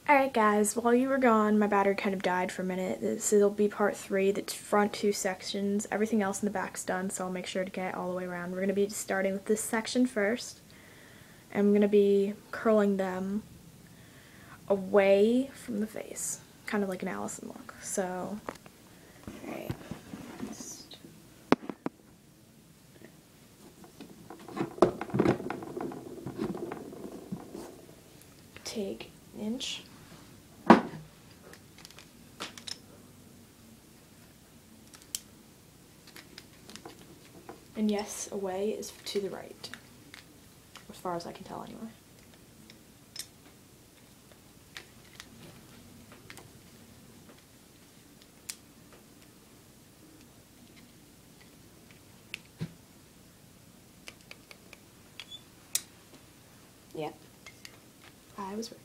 Alright guys, while you were gone, my battery kind of died for a minute. This will be part 3, the front 2 sections. Everything else in the back's done, so I'll make sure to get it all the way around. We're going to be starting with this section first. And I'm going to be curling them away from the face. Kind of like an Allison look. So, alright. Take an inch. And yes, away is to the right, as far as I can tell anyway. Yep, I was right.